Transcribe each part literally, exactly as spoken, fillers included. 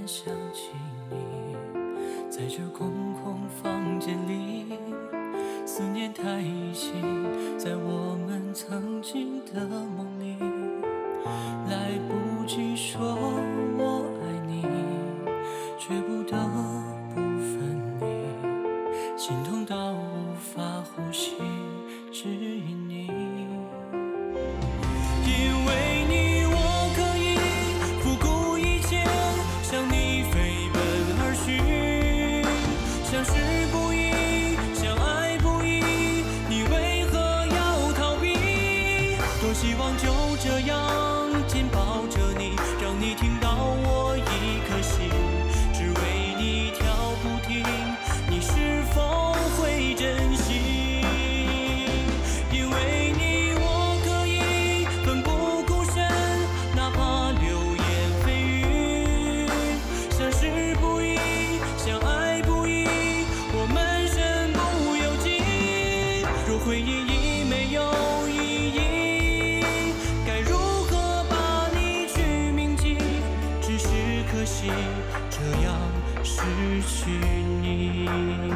想起你，在这空空房间里，思念太依稀，在我们曾经的梦里，来不及说我爱你，却不得不分离，心痛到无法呼吸，只因你，因为你我可以不顾一切向你飞奔而去，相识不易，相爱不易，你为何要逃避？多希望就这样紧抱着你，让你听到我一颗心只为你跳不停，你是否会珍惜？因为你我可以奋不顾身，哪怕流言蜚语，相识不易，相爱不易，我们身不由己。若回忆已没有意义，该如何把你去铭记？只是可惜这样失去你，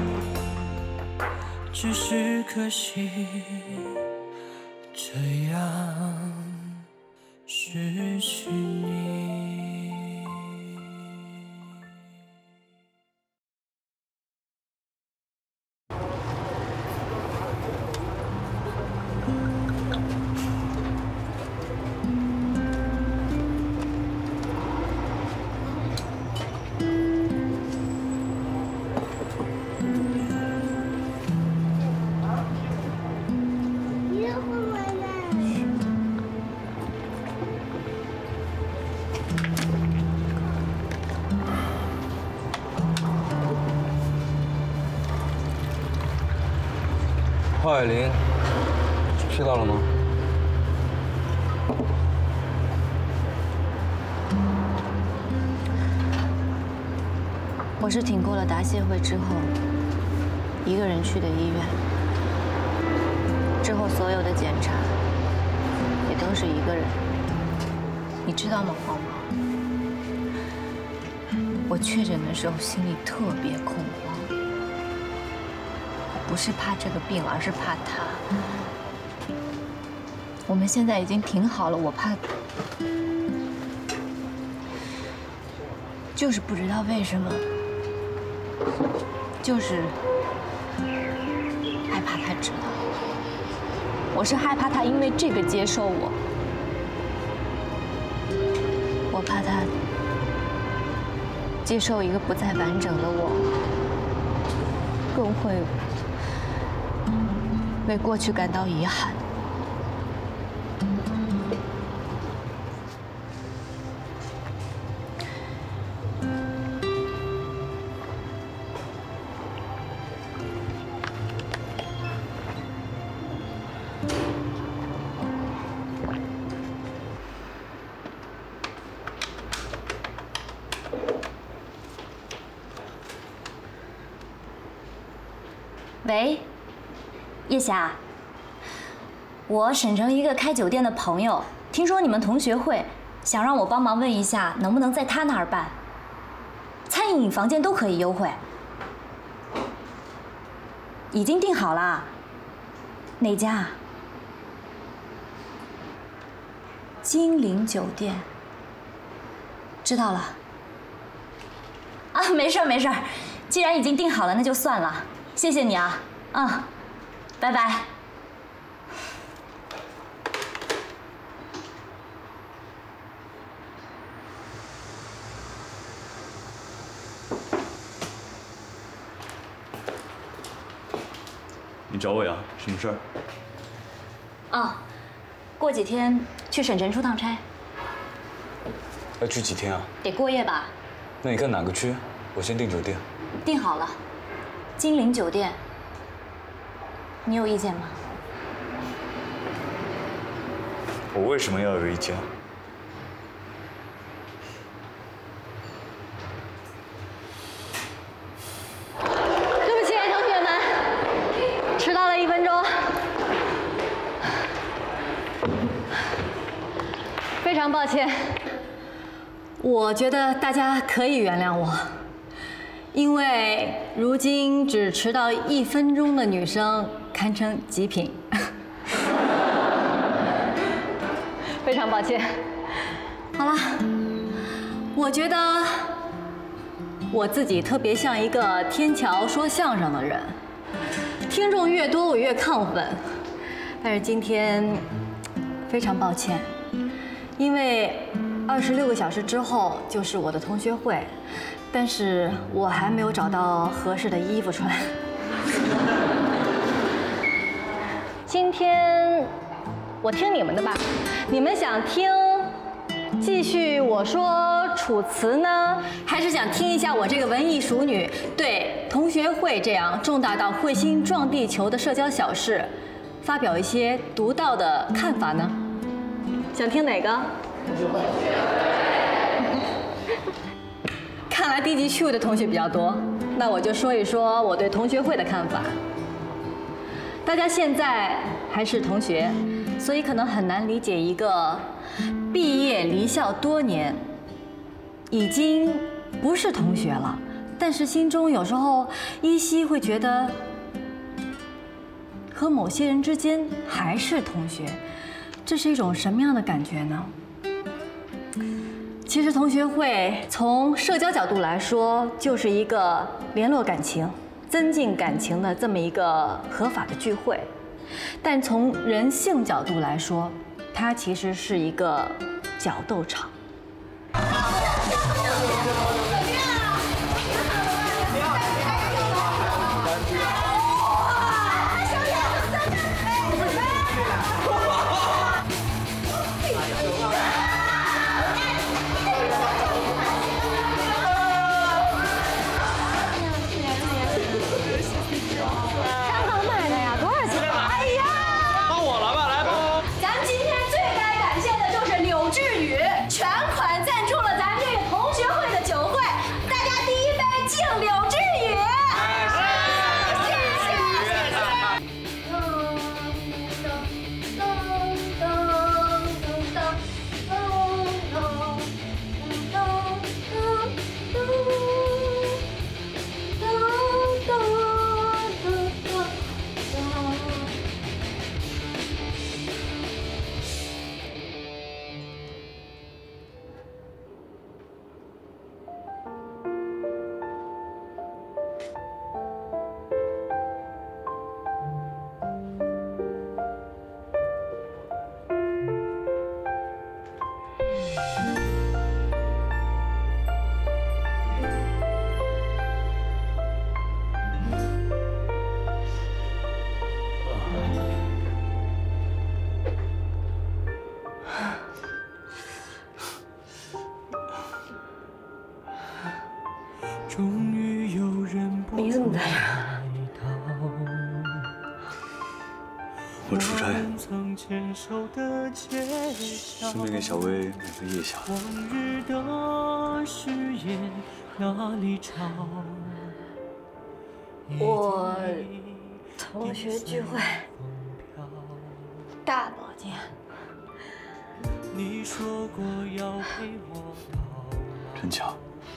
只是可惜这样失去你。 华伟林，知道了吗？ 我是挺过了答谢会之后，一个人去的医院。之后所有的检查也都是一个人。你知道吗，黄毛？我确诊的时候心里特别恐慌。 不是怕这个病，而是怕他。我们现在已经挺好了，我怕，就是不知道为什么，就是害怕他知道。我是害怕他因为这个接受我，我怕他接受一个不再完整的我，更会。 为过去感到遗憾。 喂。 叶霞，我沈城一个开酒店的朋友，听说你们同学会，想让我帮忙问一下，能不能在他那儿办？餐饮房间都可以优惠，已经订好了。哪家？金陵酒店。知道了。啊，没事儿没事儿，既然已经订好了，那就算了。谢谢你啊，嗯。 拜拜。 你找我呀？什么事儿？ 哦，过几天去省城出趟差。 要去几天啊？ 得过夜吧。 那你看哪个区？我先订酒店。 订好了，金陵酒店。 你有意见吗？ 我为什么要有意见？ 对不起，同学们，迟到了一分钟，非常抱歉。 我觉得大家可以原谅我，因为如今只迟到一分钟的女生堪称极品。非常抱歉。好了，我觉得我自己特别像一个天桥说相声的人，听众越多我越亢奋。但是今天非常抱歉，因为二十六个小时之后就是我的同学会，但是我还没有找到合适的衣服穿。今天我听你们的吧，你们想听继续我说楚辞呢，还是想听一下我这个文艺熟女对同学会这样重大到彗星撞地球的社交小事发表一些独到的看法呢？想听哪个？同学会。看来低级趣味的同学比较多，那我就说一说我对同学会的看法。大家现在还是同学，所以可能很难理解一个毕业离校多年，已经不是同学了，但是心中有时候依稀会觉得和某些人之间还是同学，这是一种什么样的感觉呢？其实同学会从社交角度来说，就是一个联络感情、增进感情的这么一个合法的聚会，但从人性角度来说，它其实是一个角斗场。 你怎么在这儿？ 我出差，顺便给小薇买份夜宵。 我同学聚会，大保健。 真巧。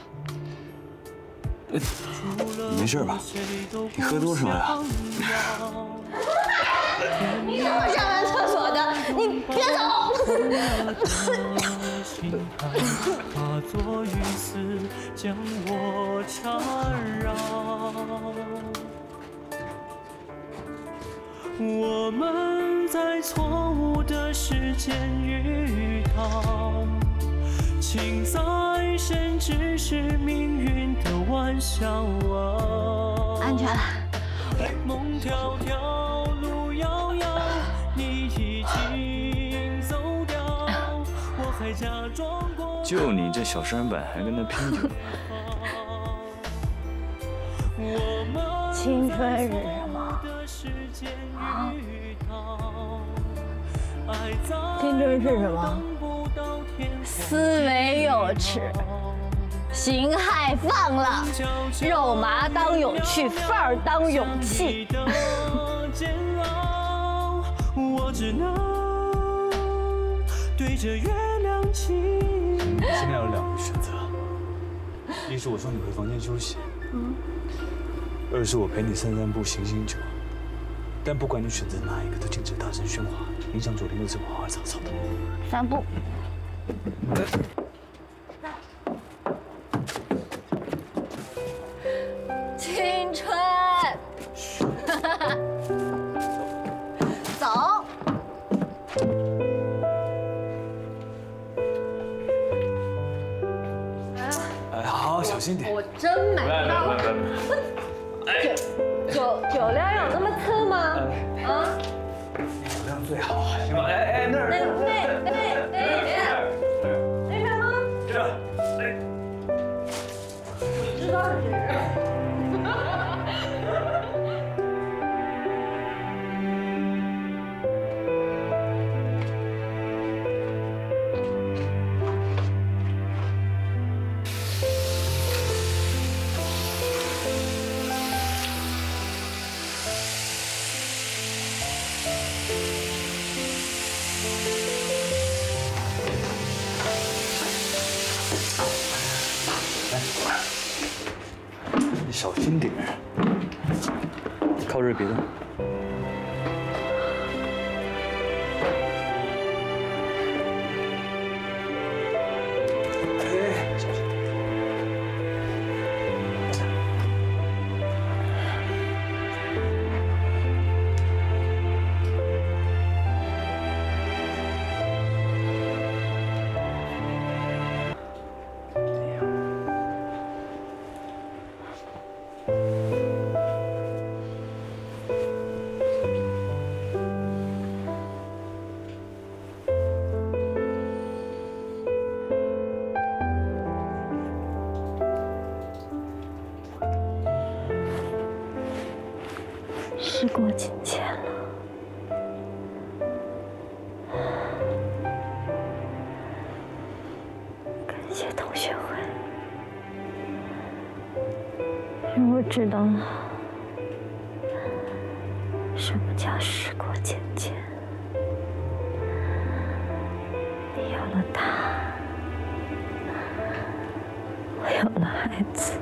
你没事吧？你喝多少呀？ 你怎么上完厕所的？你别走！ 我们在错误的时间遇到，请再深只是命运的玩笑啊！ 安全。 梦迢迢，路遥遥，你已经走掉，我还假装过。 就你这小舢板还跟那拼酒？ 青春是什么？啊？青春是什么？思维幼稚，形骸放浪，肉麻当有趣，范儿当勇气。 我只能对着月亮祈你现在有两个选择，一是我送你回房间休息，嗯，二是我陪你散散步、醒醒酒。但不管你选择哪一个，都禁止大声喧哗，影响左邻右舍花花草草的。 散步。 青春，走。 哎，好，小心点。 我真买不到。酒酒酒量有那么次吗？啊？ 酒量最好，行吧？哎哎，那儿那那那那那边吗？ 这，哎， 你知道是谁？ 你小心点，靠这别动。哎，小心。 时过境迁了，感谢同学会，让我知道了什么叫时过境迁。你有了他，我有了孩子。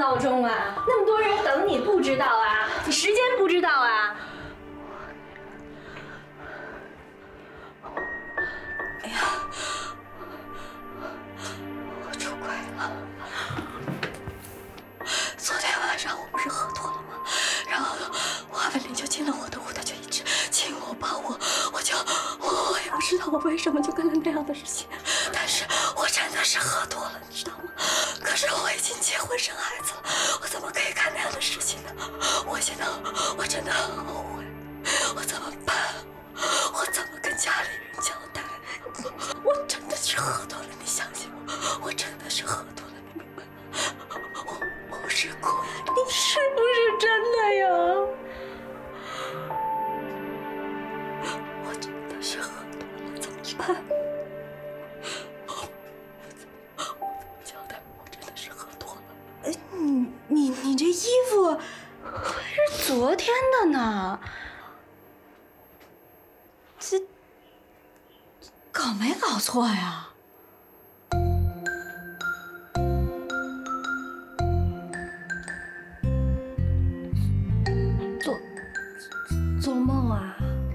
闹钟啊？那么多人等你，不知道啊？你时间不知道啊？哎呀，我出轨了。昨天晚上我不是喝多了吗？然后华为林就进了我的屋，他就一直亲我抱我，我就我我也不知道我为什么就干了那样的事情，但是我真的是喝多了，你知道吗？可是我已经结婚生孩子了，我怎么可以干那样的事情呢？我现在我真的很后悔，我怎么办？我怎么跟家里人交代？我真的是喝多了，你相信我，我真的是喝多了，你明白吗？我不是故意的，你是不是真的呀？我真的是喝多了，怎么办？你你你这衣服还是昨天的呢，这搞没搞错呀？做做梦啊！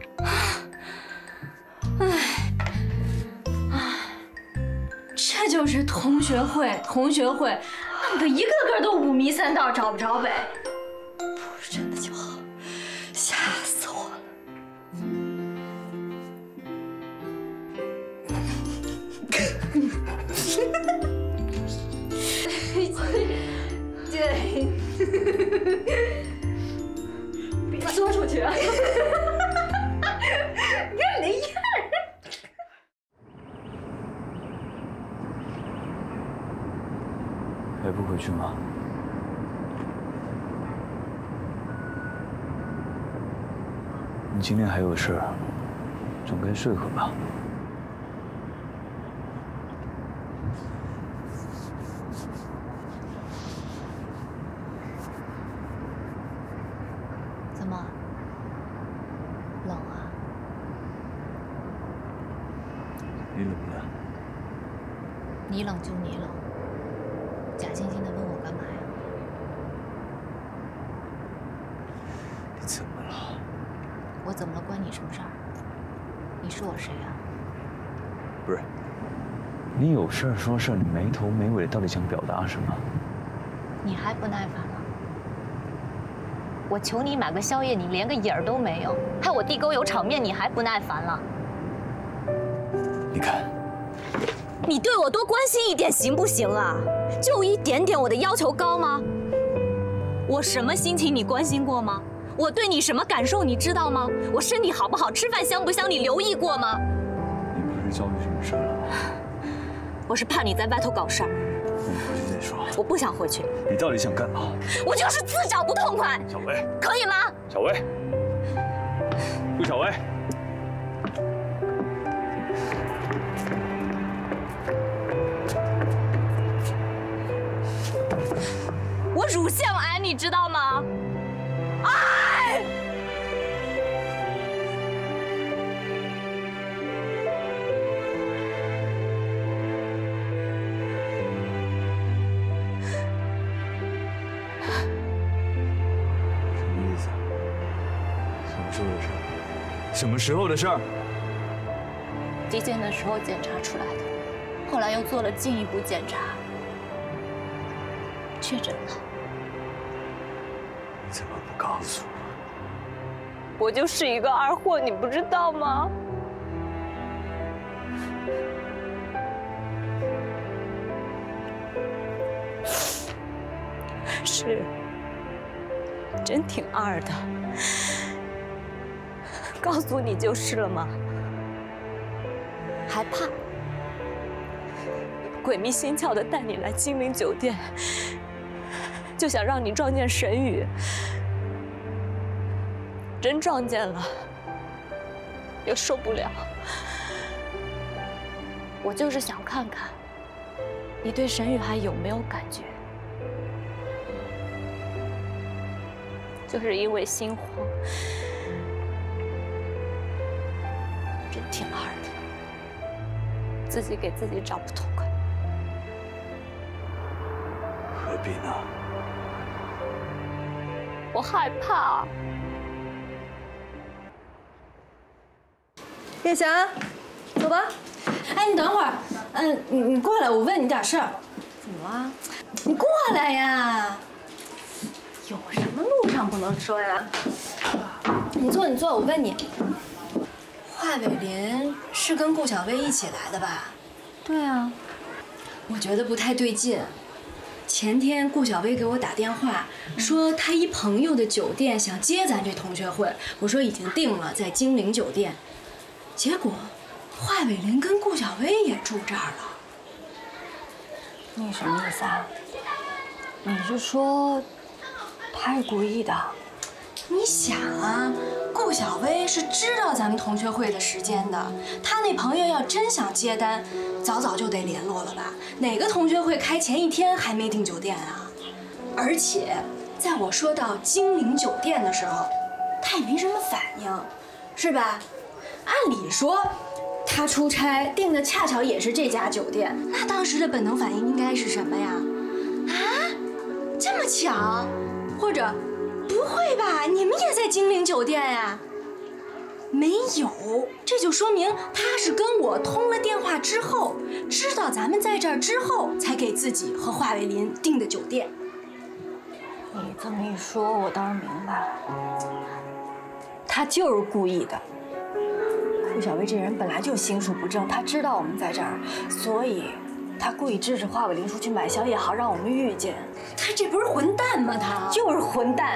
哎哎，这就是同学会，同学会。弄得一个个都五迷三道，找不着北。不是真的就好，吓死我了。对，别说出去啊！你看你那样。 还不回去吗？你今天还有事儿，总该睡会吧。 怎么？冷啊？ 你冷不冷？ 你冷就你冷。假惺惺的问我干嘛呀？ 你怎么了？ 我怎么了？关你什么事儿？你是我谁啊？ 不是，你有事儿说事儿，你没头没尾的，到底想表达什么？ 你还不耐烦了？我求你买个宵夜，你连个影儿都没有，害我地沟油场面，你还不耐烦了？ 你看。 你对我多关心一点行不行啊？就一点点，我的要求高吗？我什么心情你关心过吗？我对你什么感受你知道吗？我身体好不好，吃饭香不香，你留意过吗？ 你不是遭遇什么事了吗？ 我是怕你在外头搞事儿。 那你回去再说。 我不想回去。 你到底想干嘛？ 我就是自找不痛快。 小薇， 可以吗？ 小薇，顾小薇。 我乳腺癌，你知道吗？哎！ 什么意思？什么时候的事？什么时候的事？ 体检的时候检查出来的，后来又做了进一步检查，确诊了。 你怎么不告诉我？ 我就是一个二货，你不知道吗？是，真挺二的。告诉你就是了吗？还怕？鬼迷心窍的带你来金陵酒店，就想让你撞见神宇。真撞见了，又受不了。我就是想看看，你对神宇还有没有感觉？就是因为心慌，真挺二的，自己给自己找不痛快。 何必呢？ 我害怕。 叶霞，走吧。哎，你等会儿，嗯，你你过来，我问你点事儿。 怎么了？ 你过来呀！有什么路上不能说呀？你坐，你坐，我问你，华伟林是跟顾小薇一起来的吧？ 对啊。 我觉得不太对劲。前天顾小薇给我打电话，说她一朋友的酒店想接咱这同学会，我说已经定了，在金陵酒店。结果，华伟林跟顾小薇也住这儿了。 你什么意思啊？你是说他是故意的？ 你想啊，顾小薇是知道咱们同学会的时间的，她那朋友要真想接单，早早就得联络了吧？哪个同学会开前一天还没订酒店啊？而且，在我说到金陵酒店的时候，她也没什么反应，是吧？按理说，她出差订的恰巧也是这家酒店，那当时的本能反应应该是什么呀？啊，这么巧？或者，不会吧？你们也在金陵酒店呀？没有，这就说明他是跟我通了电话之后，知道咱们在这儿之后，才给自己和华伟林订的酒店。 你这么一说，我倒是明白了，他就是故意的。顾小薇这人本来就心术不正，他知道我们在这儿，所以他故意支持华伟林出去买宵夜，好让我们遇见。 他这不是混蛋吗？他就是混蛋。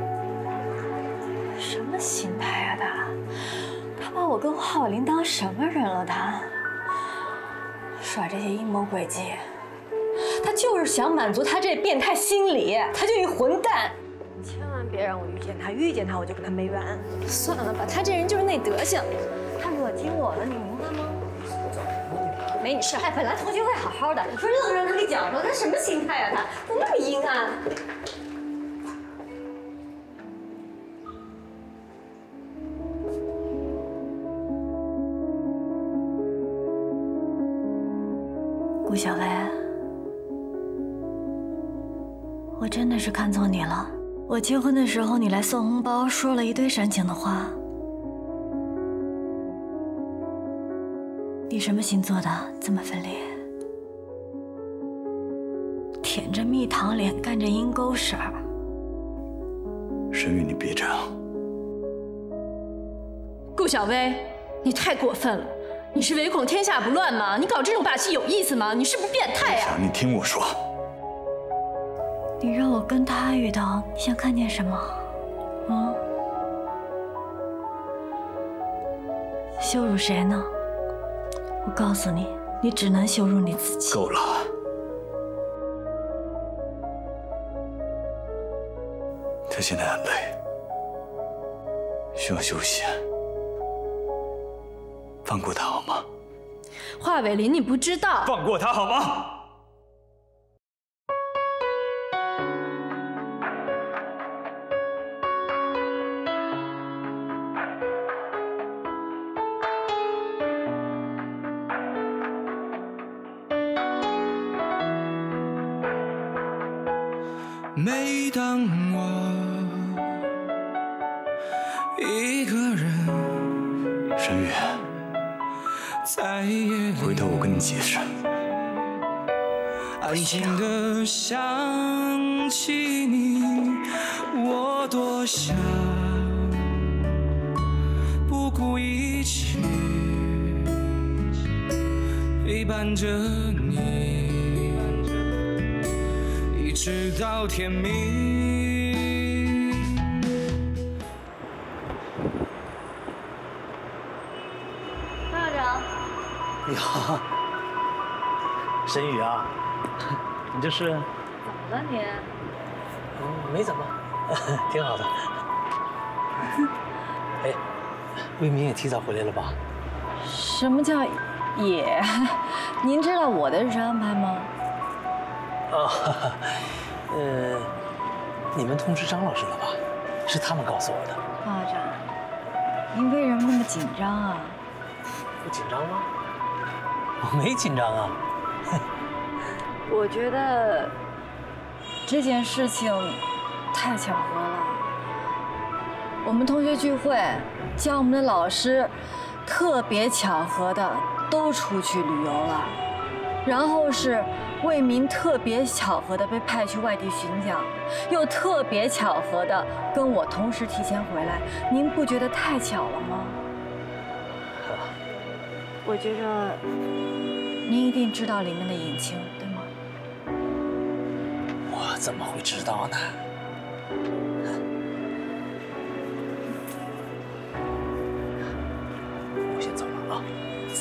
什么心态啊他？他把我跟华伟林当什么人了？他耍这些阴谋诡计，他就是想满足他这变态心理，他就一混蛋。千万别让我遇见他，遇见他我就跟他没完。 算了吧，他这人就是那德行。 他惹急我了，你明白吗？没你事。哎，本来同学会好好的，你说愣让他给搅和，他什么心态啊？他怎么那么阴暗？顾小薇，我真的是看错你了。我结婚的时候，你来送红包，说了一堆煽情的话。你什么星座的，这么分裂？舔着蜜糖脸，干着阴沟事儿。 沈宇，你别这样。 顾小薇，你太过分了！你是唯恐天下不乱吗？你搞这种把戏有意思吗？你是不是变态呀？ 你听我说。 你让我跟他遇到，你想看见什么？嗯？羞辱谁呢？我告诉你，你只能羞辱你自己。 够了。他现在很累，需要休息。放过他好吗？ 华伟林，你不知道。 放过他好吗？ 每当我一个人， 沈宇， 在夜里回头我跟你解释。 安静地想起你，我多想不顾一切陪伴着你。直到天明。 潘校长， 你好，沈宇啊，你这是？怎么了你？ 嗯，没怎么，挺好的。哎，魏明也提早回来了吧？ 什么叫也？您知道我的日程安排吗？ 啊，呃，你们通知张老师了吧？是他们告诉我的。 潘校长，您为什么那么紧张啊？ 不紧张吗？我没紧张啊。 我觉得这件事情太巧合了。 我们同学聚会，教我们的老师特别巧合的都出去旅游了，然后是魏民特别巧合的被派去外地巡讲，又特别巧合的跟我同时提前回来，您不觉得太巧了吗？我觉着您一定知道里面的隐情，对吗？ 我怎么会知道呢？我先走了啊。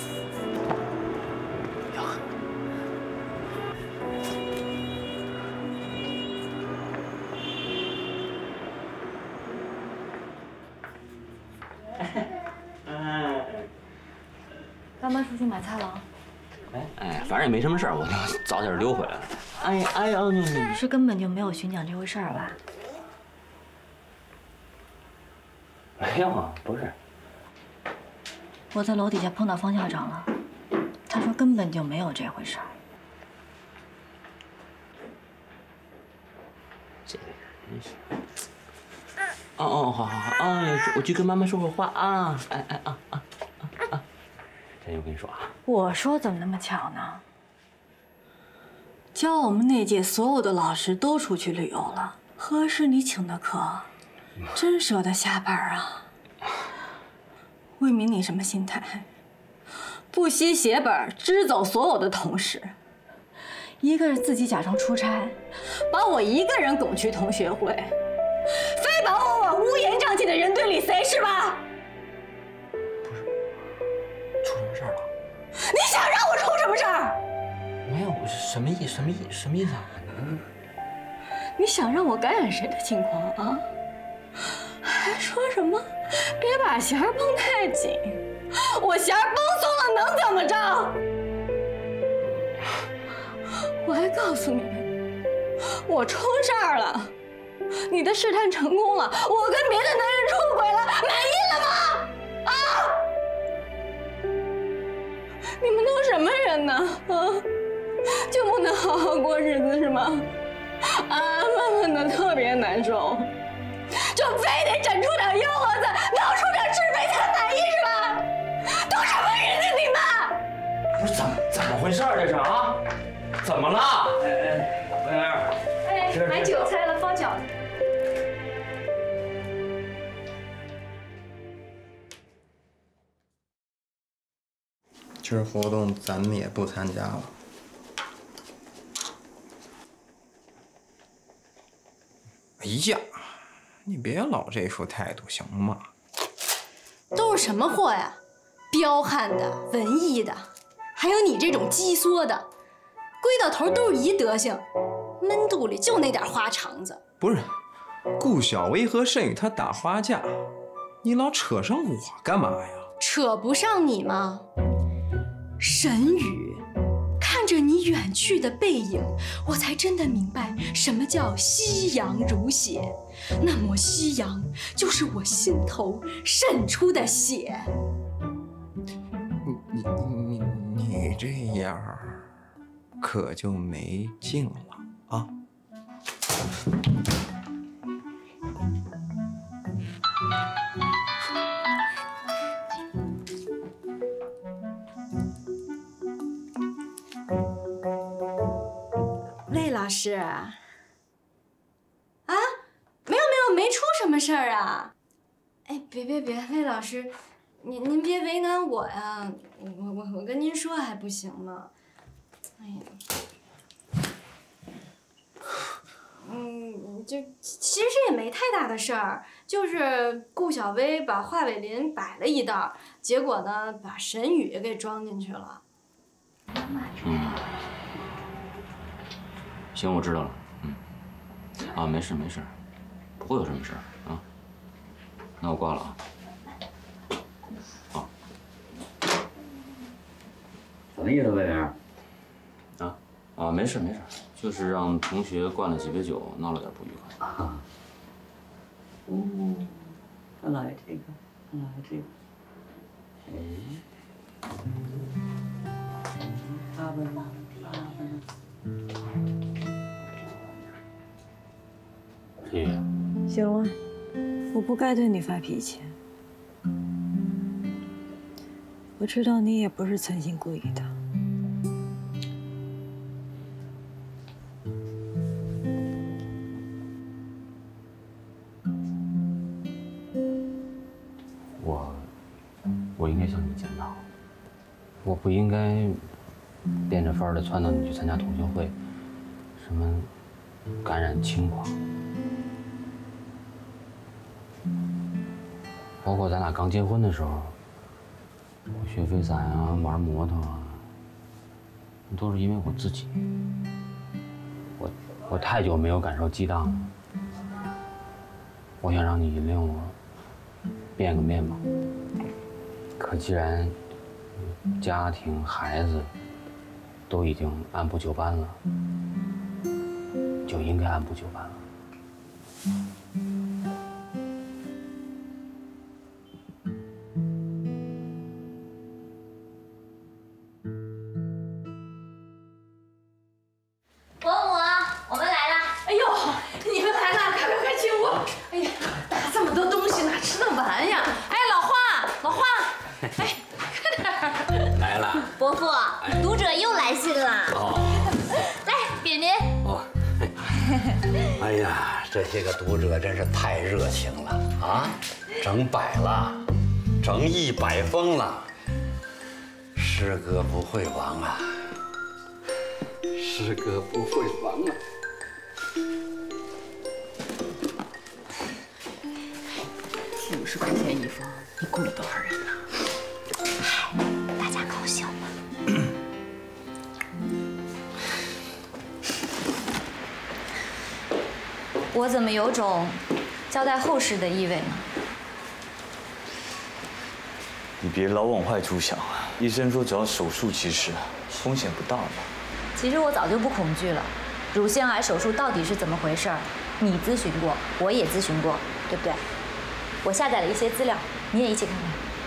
爸妈出去买菜了。 哎哎，反正也没什么事儿，我就早点溜回来了。哎哎呀，你是根本就没有巡讲这回事儿吧？ 没有啊，不是。 我在楼底下碰到方校长了，他说根本就没有这回事儿。 这个真是。哦哦，好好好，哎，我去跟妈妈说会儿话啊！哎哎啊啊啊啊！真我跟你说啊， 我说怎么那么巧呢？教我们那届所有的老师都出去旅游了，合适你请的课，真舍得下本啊！魏明，你什么心态？不惜写本支走所有的同事，一个人自己假装出差，把我一个人拱去同学会，非把我往乌烟瘴气的人堆里塞，是吧？ 出什么事儿了？ 你想让我出什么事儿？ 没有，什么意什么意什么意思啊？嗯， 你想让我感染谁的情况啊？还说什么别把弦儿绷太紧，我弦儿绷松了能怎么着？我还告诉你，我出事儿了，你的试探成功了，我跟别的男人出轨了，满意了吗？啊！你们都什么人呢？啊，就不能好好过日子是吗？安安分分的特别难受，就非得整出点幺蛾子，闹出点是非才满意是吧？都什么人呢你们？ 不是怎么怎么回事儿？这是啊？怎么了？哎哎，服务员， 哎，买韭菜了，包饺子。 今儿活动咱们也不参加了。哎呀，你别老这副态度行吗？ 都是什么货呀？彪悍的、文艺的，还有你这种鸡缩的，归到头都是一德行，闷肚里就那点花肠子。 不是，顾小薇和慎宇他打花架，你老扯上我干嘛呀？ 扯不上你吗？沈宇，看着你远去的背影，我才真的明白什么叫夕阳如血。那抹夕阳就是我心头渗出的血。 你你你你这样，可就没劲了啊！ 魏老师，啊，没有没有，没出什么事儿啊。哎，别别别，魏老师，您您别为难我呀，我我我跟您说还不行吗？哎呀，嗯，就其实也没太大的事儿，就是顾小薇把华伟林摆了一道，结果呢把沈宇给装进去了。 嗯，行，我知道了。嗯，啊，没事没事，不会有什么事儿啊。那我挂了啊。好。 什么意思，魏明？ 啊啊，没事没事，就是让同学灌了几杯酒，闹了点不愉快。 啊。哦，看来这个，看来这个。哎。他们呢？他们呢？ 李宇。 行了， 我不该对你发脾气。我知道你也不是存心故意的。 我，我应该向你检讨，我不应该变着法儿的撺掇你去参加同学会，什么感染轻狂。 包括咱俩刚结婚的时候，我学飞伞啊，玩摩托啊，都是因为我自己。我我太久没有感受激荡了，我想让你引领我变个面貌。可既然家庭孩子都已经按部就班了，就应该按部就班了。 伯父，读者又来信了。哦，来，扁扁。哦， 哎呀，这些个读者真是太热情了啊！整百了，整一百封了。诗歌不会亡啊！诗歌不会亡啊！ 五十块钱一封，你雇了多少人呢？ 嗨，大家高兴嘛。 我怎么有种交代后事的意味呢？ 你别老往坏处想，医生说只要手术，其实风险不大嘛。 其实我早就不恐惧了。乳腺癌手术到底是怎么回事？你咨询过，我也咨询过，对不对？我下载了一些资料，你也一起看看。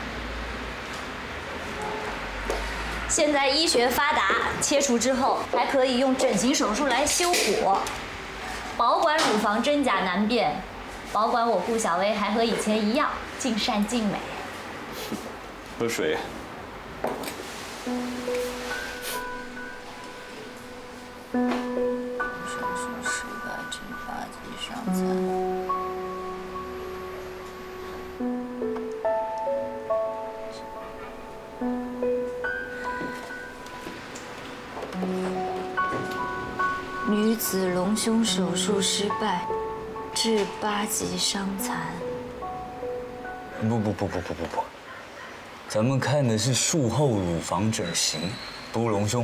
现在医学发达，切除之后还可以用整形手术来修补。 保管乳房真假难辨，保管我顾小薇还和以前一样尽善尽美。 喝水。 手术失败至八级伤残。女子隆胸手术失败，致八级伤残。 不不不不不不不，咱们看的是术后乳房整形，不隆胸。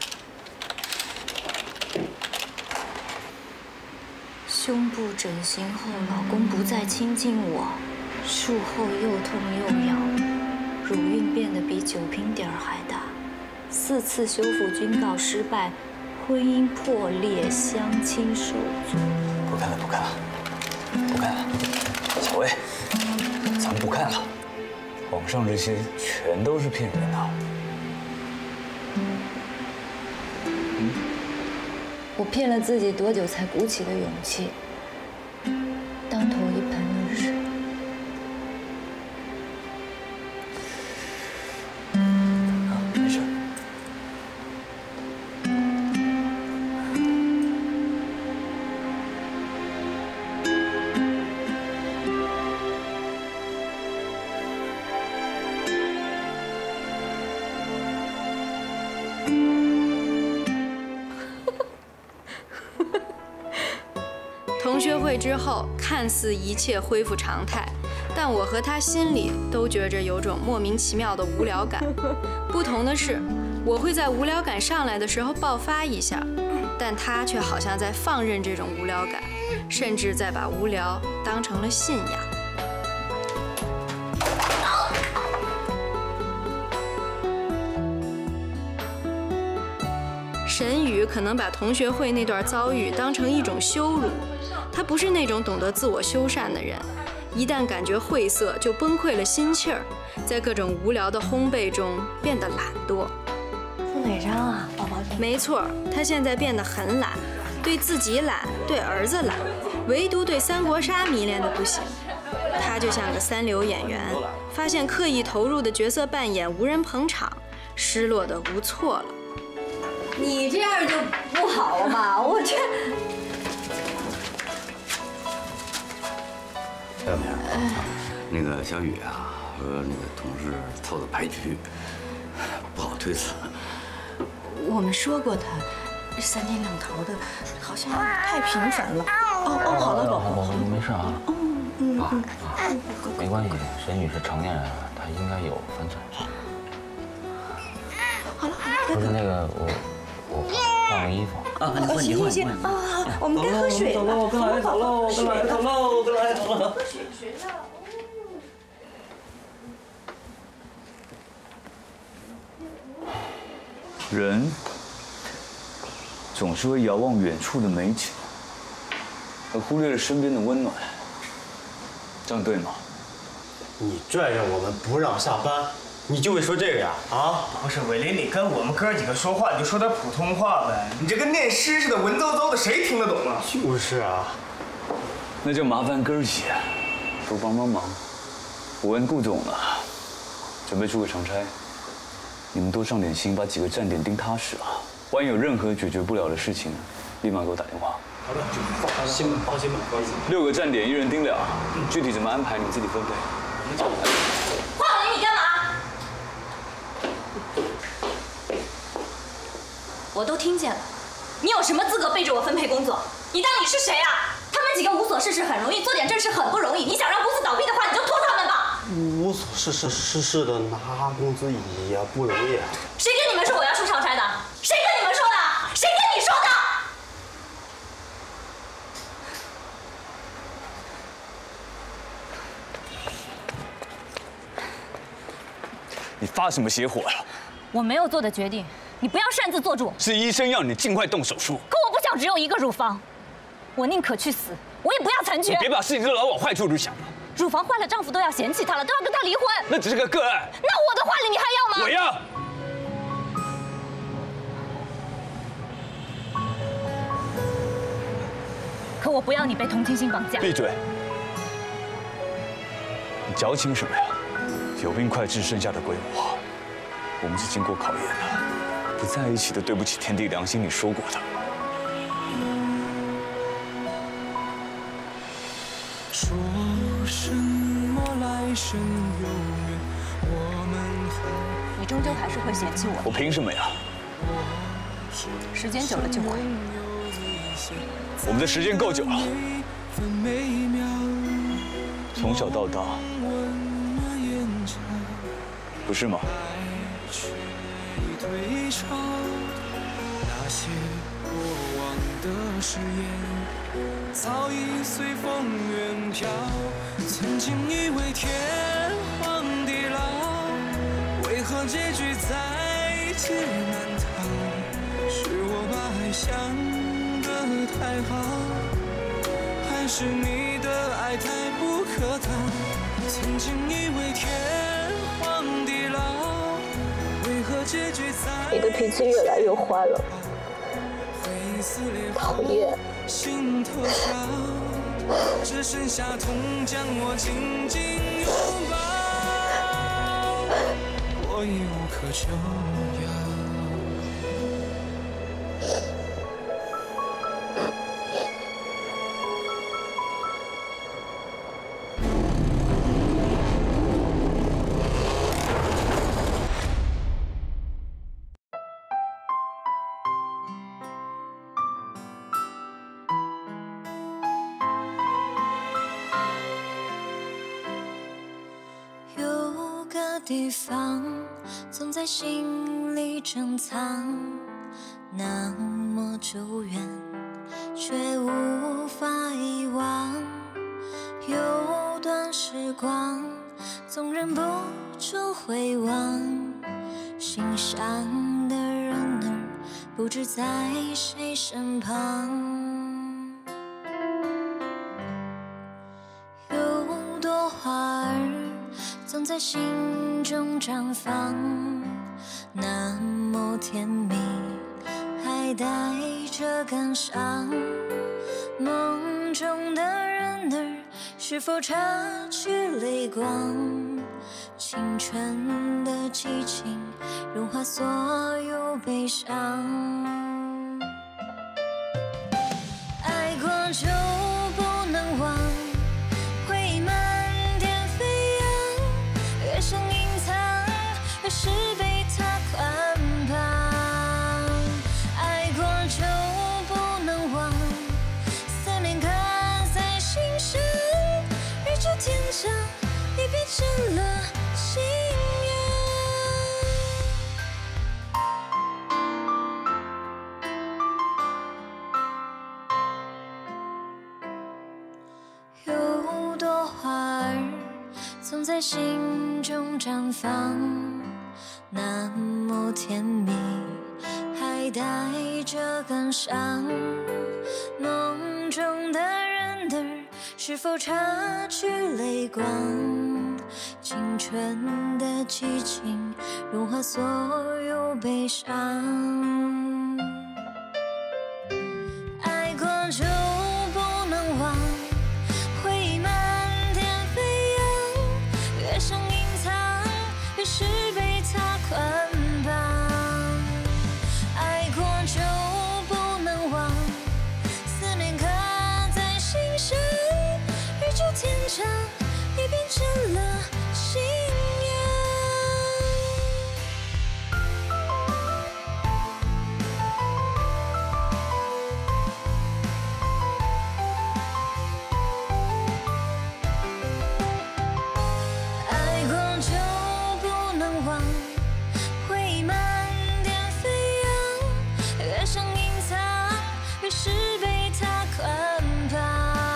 胸部整形后，老公不再亲近我，术后又痛又痒，乳晕变得比酒瓶底儿还大，四次修复均告失败。 婚姻破裂，相亲受阻。 不看了，不看了，不看了。小薇，咱们不看了。网上这些全都是骗人的。 嗯，我骗了自己多久才鼓起的勇气，当头一盆热水。 啊，没事。 同学会之后，看似一切恢复常态，但我和他心里都觉着有种莫名其妙的无聊感。不同的是，我会在无聊感上来的时候爆发一下，但他却好像在放任这种无聊感，甚至在把无聊当成了信仰。 沈宇可能把同学会那段遭遇当成一种羞辱，他不是那种懂得自我修缮的人，一旦感觉晦涩就崩溃了心气儿，在各种无聊的烘焙中变得懒惰。 敷哪张啊，宝宝？ 没错，他现在变得很懒，对自己懒，对儿子懒，唯独对三国杀迷恋的不行。 他就像个三流演员，发现刻意投入的角色扮演无人捧场，失落的无措了。 你这样就不好了嘛！我这。 小明，那个小雨啊和那个同事凑的牌局不好推辞。 我们说过他三天两头的，好像太频繁了。哦哦，好了，宝宝， 我没事啊。 嗯啊啊，没关系，沈宇是成年人了，他应该有分寸。 好了好了， 不是那个我我换个衣服啊，你换你换你换。 啊，我们该喝水了。 走喽，跟来走喽，跟来走喽，跟来走喽。 喝水水了。 人总是会遥望远处的美景，而忽略了身边的温暖，这样对吗？ 你拽着我们不让下班，你就会说这个呀？啊？ 不是，伟林，你跟我们哥几个说话，你就说点普通话呗。你这跟念诗似的，文绉绉的，谁听得懂啊？ 就是啊。 那就麻烦哥儿几多帮帮忙。我问顾总了，准备出个长差，你们多上点心，把几个站点盯踏实啊。万一有任何解决不了的事情，立马给我打电话。 好的，放心吧，放心吧，放心。 六个站点，一人盯俩，具体怎么安排你自己分配。 华伟林，你干嘛？我都听见了，你有什么资格背着我分配工作？你当你是谁啊？他们几个无所事事很容易，做点正事很不容易。你想让公司倒闭的话，你就拖他们吧。 无所事事事事的拿工资也不容易。 谁跟你们说我要出长差的？谁跟你们说的？谁跟你说的？ 你发什么邪火呀？ 我没有做的决定，你不要擅自做主。 是医生让你尽快动手术。 可我不想只有一个乳房，我宁可去死，我也不要残缺。 你别把事情都老往坏处去想了。 乳房坏了，丈夫都要嫌弃她了，都要跟她离婚。 那只是个个案。 那我的话里你还要吗？ 我要。 可我不要你被同情心绑架。 闭嘴！你矫情什么呀？有病快治，剩下的归我。我们是经过考验的，不在一起的对不起天地良心，你说过的。 说什么来生有缘，我们还你终究还是会嫌弃我。 我凭什么呀？ 时间久了就会。 我们的时间够久了，从小到大，不是吗？ 那些过往的誓言，早已随风远飘。曾经以为天荒地老，为何结局在劫难逃？是我把爱想得太好，还是你的爱太不可靠？曾经以为天荒地老，为何结局在？ 你的脾气越来越坏了，讨厌。 心头烧，只剩下痛将我紧紧拥抱，我已无可救药。 地方总在心里珍藏，那么久远，却无法遗忘。有段时光，总忍不住回望，心上的人儿不知在谁身旁。有朵花儿总在心中绽放，那么甜蜜，还带着感伤。梦中的人儿是否擦去泪光？青春的激情融化所有悲伤。爱过就不能忘，回忆漫天飞扬，越想隐藏，越是被它捆绑。爱过就不能忘，思念刻在心上，日久天长，也变成了信仰。有朵花儿总在心中绽放，那么甜蜜，还带着感伤。梦中的人儿是否擦去泪光？青春的激情融化所有悲伤。爱过就不能忘，回忆漫天飞扬，越想隐藏，越是被它捆绑。爱过就不能忘，思念刻在心上，日久天长，也变成了信仰。爱过就不能忘，回忆漫天飞扬，越想隐藏，越是被它捆绑。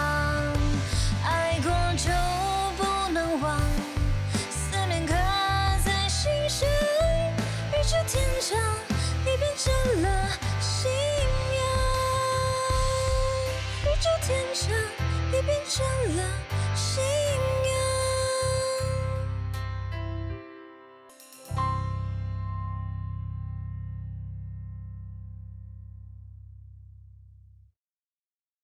爱过就不能忘，思念刻在心上，日久天长，也变成了信仰。日久天长，也变成了信仰。